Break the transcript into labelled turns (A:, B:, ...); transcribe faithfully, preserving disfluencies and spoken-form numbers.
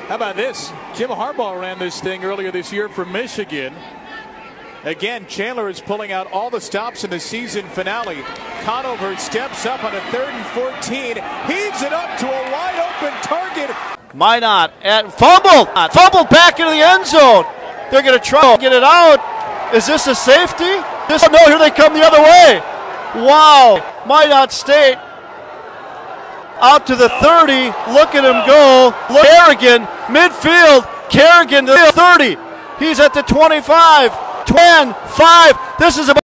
A: How about this? Jim Harbaugh ran this thing earlier this year for Michigan. Again, Chandler is pulling out all the stops in the season finale. Conover steps up on a third and fourteen. Heaves it up to a wide open target.
B: Minot at fumbled. Fumbled back into the end zone. They're going to try to get it out. Is this a safety? This, no, here they come the other way. Wow. Minot State out to the thirty. Look at him go. Look, Kerrigan, midfield. Kerrigan to the thirty. He's at the twenty-five. ten, five. This is a